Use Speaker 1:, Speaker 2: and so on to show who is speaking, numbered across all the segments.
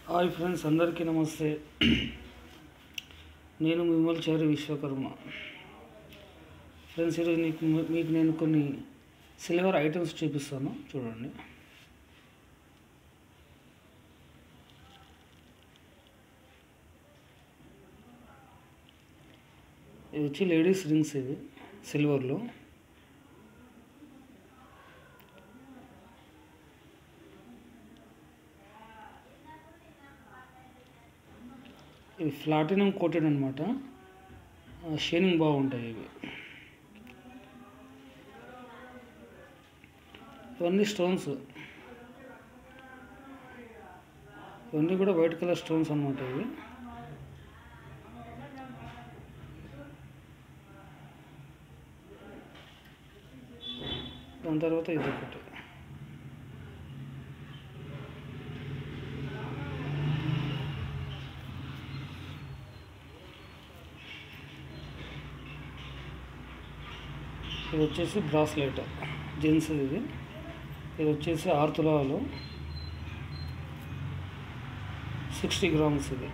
Speaker 1: Hi friends, అందరికీ నమస్తే. నేను మిమ్మల్చారి విశ్వకర్మ. ఫ్రెండ్స్, ఈరోజు మీకు నేను కొన్ని సిల్వర్ ఐటమ్స్ చూపిస్తాను, చూడండి. ఇది వచ్చి లేడీస్ రింగ్స్, ఇవి సిల్వర్లో. ఇవి ప్లాటినం కోటెడ్ అనమాట, షైనింగ్ బాగుంటాయి ఇవి. ఇవన్నీ స్టోన్స్, ఇవన్నీ కూడా వైట్ కలర్ స్టోన్స్ అనమాట ఇవి. దాని తర్వాత ఇది ఒకటి. ఇది వచ్చేసి బ్రాస్లెట్ జెంట్స్. ఇది వచ్చేసి 6 తులాలు 60 గ్రామ్స్. ఇది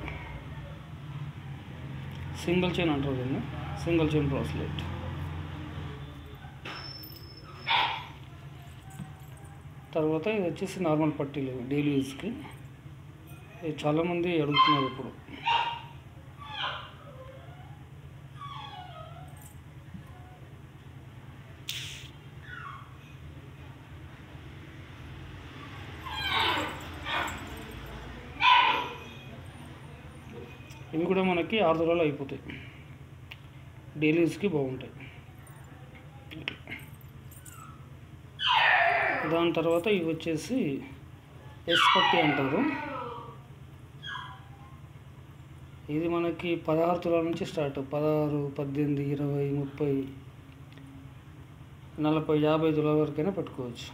Speaker 1: సింగిల్ చైన్ అంటారు దీన్ని, సింగిల్ చైన్ బ్రాస్లెట్. తర్వాత ఇది వచ్చేసి నార్మల్ పట్టీలు, డైలీ యూజ్కి. ఇది చాలామంది అడుగుతున్నారు ఇప్పుడు. ఇవి కూడా మనకి 6 తులాలు అయిపోతాయి, డైలీ యూజ్కి బాగుంటాయి. దాని తర్వాత ఇవి వచ్చేసి ఎస్ పట్టి అంటారు. ఇది మనకి 16 తులాల నుంచి స్టార్ట్. 16, 18, 20, 30, 40, 50 తులాల వరకైనా పెట్టుకోవచ్చు.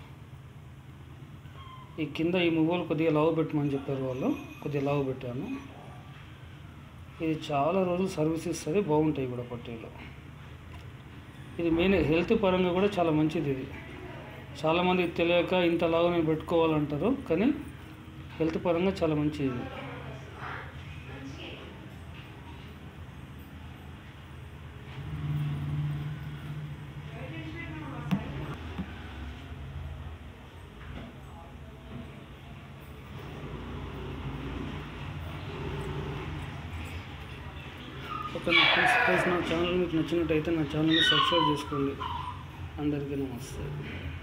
Speaker 1: ఈ కింద ఈ మువ్వలు కొద్దిగా లావు పెట్టమని చెప్పారు వాళ్ళు, కొద్దిగా లావు పెట్టాను. ఇది చాలా రోజులు సర్వీస్ ఇస్తుంది, బాగుంటాయి కూడా పట్టీలు. ఇది మెయిన్ హెల్త్ పరంగా కూడా చాలా మంచిది. ఇది చాలామంది తెలియక ఇంతలాగా నేను పెట్టుకోవాలంటారు, కానీ హెల్త్ పరంగా చాలా మంచిది. ఓకే ఫ్రెండ్స్, నా ఛానల్ మీకు నచ్చినట్టయితే నా ఛానల్ని సబ్స్క్రైబ్ చేసుకోండి. అందరికీ నమస్తే.